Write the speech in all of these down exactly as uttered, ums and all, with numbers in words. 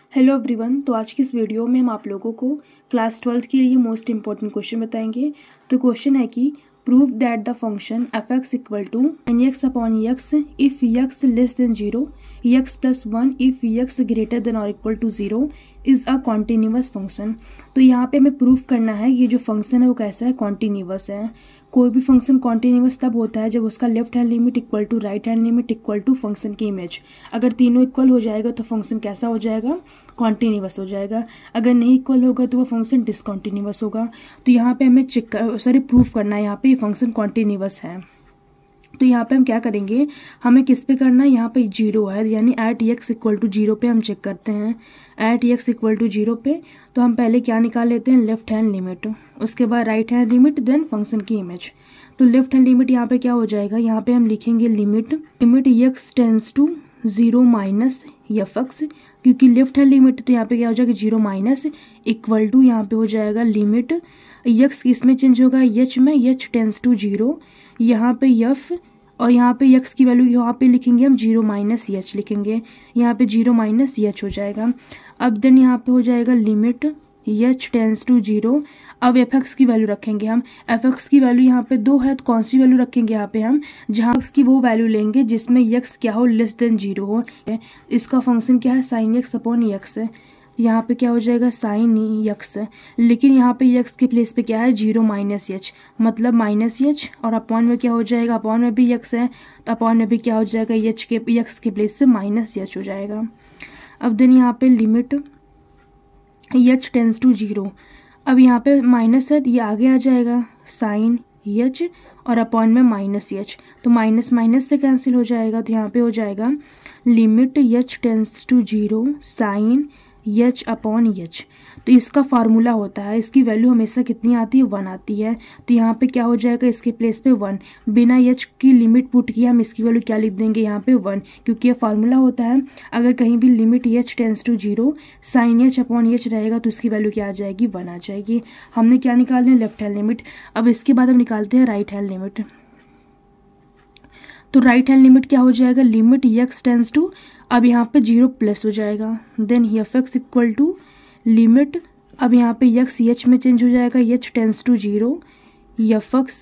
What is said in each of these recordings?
Hello everyone. तो आज की इस वीडियो में हम आप लोगों को क्लास ट्वेल्थ के लिए मोस्ट इंपॉर्टेंट क्वेश्चन बताएंगे। तो क्वेश्चन है कि prove that the function f x equal to n x upon x if x less than zero x plus one if x greater than और equal to zero is a continuous function. तो यहाँ पे हमें proof करना है ये जो function है वो कैसा है, कॉन्टिन्यूअस है। कोई भी फंक्शन कॉन्टिन्यूअस तब होता है जब उसका left hand limit equal to right hand limit equal to function की इमेज। अगर तीनों इक्वल हो जाएगा तो फंक्शन कैसा हो जाएगा, कॉन्टिन्यूअस हो जाएगा। अगर नहीं इक्वल होगा तो वो फंक्शन डिसकॉन्टिन्यूअस होगा। तो यहाँ पे हमें चेक कर सॉरी प्रूफ करना है यहाँ पे ये फंक्शन कॉन्टिन्यूअस है। तो यहाँ पे हम क्या करेंगे, हमें किस पे करना है, यहाँ पे जीरो है यानी at x equal to zero पे हम चेक करते हैं। At x equal to zero पे तो हम पहले क्या निकाल लेते हैं, लेफ्ट हैंड लिमिट, उसके बाद right hand limit, then function की इमेज। तो लेफ्ट हैंड लिमिट यहाँ पे क्या हो जाएगा, यहाँ पे हम लिखेंगे limit limit x tends to zero minus f x, क्योंकि लेफ्ट हैंड लिमिट तो यहाँ पे क्या हो जाएगा जीरो माइनस इक्वल टू यहाँ पे हो जाएगा लिमिट एक्स किसमें चेंज होगा, एच में, एच टेंस टू जीरो, यहाँ पे एफ और यहाँ पे एक्स की वैल्यू यहाँ पे लिखेंगे हम जीरो माइनस एच लिखेंगे, यहाँ पे जीरो माइनस एच हो जाएगा। अब देन यहाँ पे हो जाएगा limit h tends to zero. अब एफ एक्स की वैल्यू रखेंगे हम, एफ एक्स की वैल्यू यहाँ पे दो है तो कौन सी वैल्यू रखेंगे यहाँ पे हम, जहाँ एक्स की वो वैल्यू लेंगे जिसमें एक्स क्या हो, लेस देन जीरो हो। इसका फंक्शन क्या है, साइन एक्स अपॉन एक्स है। यहाँ पे क्या हो जाएगा, साइन एक्स है, लेकिन यहाँ पे एक्स के प्लेस पे क्या है, जीरो माइनस एच, मतलब माइनस एच, और अपॉन में क्या हो जाएगा, अपॉन में भी एक्स है तो अपॉन में भी क्या हो जाएगा, एच के एक्स के प्लेस पे माइनस एच हो जाएगा। अब देन यहाँ पे limit h tends to zero, अब यहाँ पे माइनस है तो ये आगे आ जाएगा साइन एच और अपॉन में माइनस एच, तो माइनस माइनस से कैंसिल हो जाएगा। तो यहाँ पे हो जाएगा limit h tends to zero sine h upon h. तो इसका फार्मूला होता है, इसकी वैल्यू हमेशा कितनी आती है, वन आती है। तो यहाँ पे क्या हो जाएगा, इसके प्लेस पे वन, बिना एच की लिमिट पुट किए हम इसकी वैल्यू क्या लिख देंगे, यहाँ पे वन, क्योंकि ये फार्मूला होता है। अगर कहीं भी limit h tends to zero sine h upon h रहेगा तो इसकी वैल्यू क्या आ जाएगी, वन आ जाएगी। हमने क्या निकालना है, लेफ्ट हैंड लिमिट। अब इसके बाद हम निकालते हैं राइट हैंड लिमिट। तो राइट हैंड लिमिट क्या हो जाएगा, लिमिट एक्स टेंस टू, अब यहाँ पे जीरो प्लस हो जाएगा, then f x equal to limit, अब यहाँ पे एक्स एच में चेंज हो जाएगा, h tends to zero, f x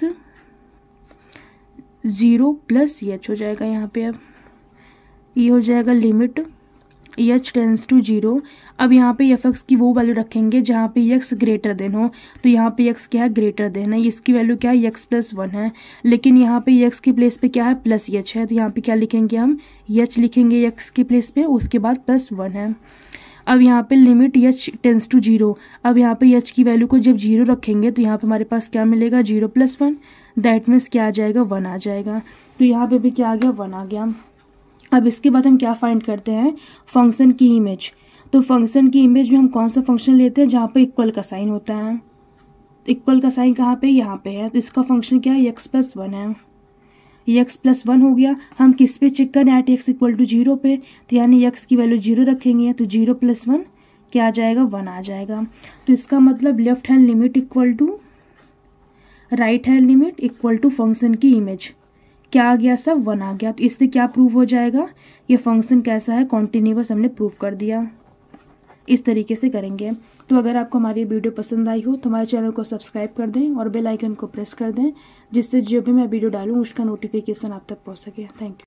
zero plus h हो जाएगा। यहाँ पे अब ये हो जाएगा limit h tends to zero. अब यहाँ पे एफ एक्स की वो वैल्यू रखेंगे जहाँ पे एक्स ग्रेटर देन हो, तो यहाँ पे एक्स क्या है, ग्रेटर देन है, इसकी वैल्यू क्या है, एक्स प्लस वन है, लेकिन यहाँ पे एक्स के प्लेस पे क्या है, प्लस एच है, तो यहाँ पे क्या लिखेंगे हम, एच लिखेंगे एक्स के प्लेस पे, उसके बाद प्लस वन है। अब यहाँ पे limit h tends to zero, अब यहाँ पे एच की वैल्यू को जब जीरो रखेंगे तो यहाँ पे हमारे पास क्या मिलेगा, zero plus one, that means क्या आ जाएगा, वन आ जाएगा। तो यहाँ पे भी क्या आ गया, वन आ गया। अब इसके बाद हम क्या फाइंड करते हैं, फंक्शन की इमेज। तो फंक्शन की इमेज में हम कौन सा फंक्शन लेते हैं, जहाँ पे इक्वल का साइन होता है। इक्वल का साइन कहाँ पे, यहाँ पे है, तो इसका फंक्शन क्या है, एक्स प्लस वन है। एक्स प्लस वन हो गया, हम किस पे चेक करें, at x equal to zero पे, तो यानी एक्स की वैल्यू जीरो रखेंगे तो जीरो प्लस वन क्या आ जाएगा, वन आ जाएगा। तो इसका मतलब left hand limit equal to right hand limit equal to function की इमेज क्या आ गया, सब वन आ गया। तो इससे क्या प्रूव हो जाएगा, ये फंक्शन कैसा है, कॉन्टिन्यूअस, हमने प्रूव कर दिया। इस तरीके से करेंगे। तो अगर आपको हमारी वीडियो पसंद आई हो तो हमारे चैनल को सब्सक्राइब कर दें और बेल आइकन को प्रेस कर दें, जिससे जो भी मैं वीडियो डालूँ उसका नोटिफिकेशन आप तक पहुंच सके। Thank you.